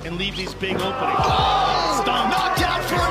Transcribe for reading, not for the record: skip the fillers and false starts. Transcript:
and leave these big openings. Oh! Knocked out for